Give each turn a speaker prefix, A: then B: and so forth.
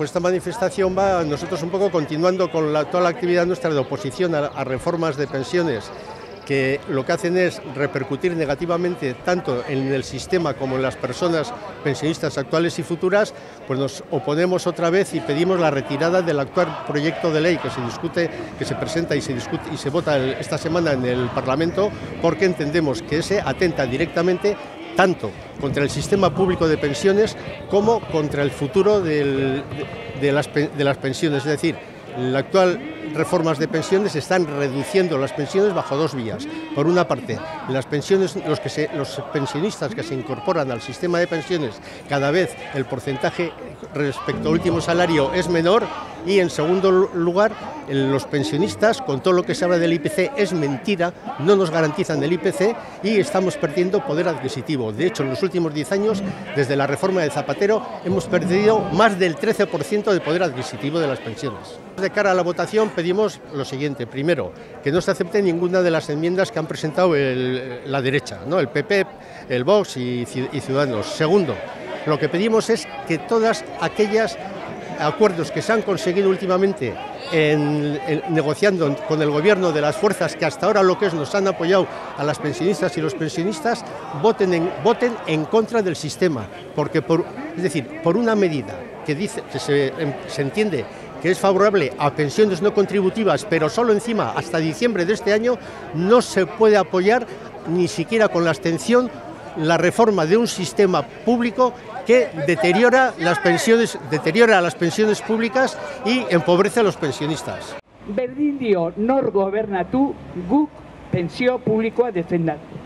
A: Pues esta manifestación va nosotros un poco continuando con toda la actividad nuestra de oposición a reformas de pensiones, que lo que hacen es repercutir negativamente tanto en el sistema como en las personas pensionistas actuales y futuras. Pues nos oponemos otra vez y pedimos la retirada del actual proyecto de ley que se discute, que se presenta y se vota esta semana en el Parlamento, porque entendemos que ese atenta directamente tanto contra el sistema público de pensiones como contra el futuro de las pensiones. Es decir, las actuales reformas de pensiones están reduciendo las pensiones bajo dos vías. Por una parte, las pensiones, los pensionistas que se incorporan al sistema de pensiones, cada vez el porcentaje respecto al último salario es menor, y en segundo lugar, los pensionistas, con todo lo que se habla del IPC, es mentira, no nos garantizan el IPC y estamos perdiendo poder adquisitivo. De hecho, en los últimos 10 años, desde la reforma de Zapatero, hemos perdido más del 13% de poder adquisitivo de las pensiones. De cara a la votación pedimos lo siguiente: primero, que no se acepte ninguna de las enmiendas que han presentado la derecha, ¿no? El PP, el Vox y Ciudadanos. Segundo, lo que pedimos es que todas aquellas acuerdos que se han conseguido últimamente negociando con el gobierno de las fuerzas que hasta ahora nos han apoyado a las pensionistas y los pensionistas, voten en contra del sistema, porque es decir, por una medida que dice que se entiende que es favorable a pensiones no contributivas, pero solo encima hasta diciembre de este año, no se puede apoyar ni siquiera con la abstención la reforma de un sistema público que deteriora a las pensiones públicas y empobrece a los pensionistas.
B: Berdin dio nor gobernatu, guk pentsio publikoa defendatu.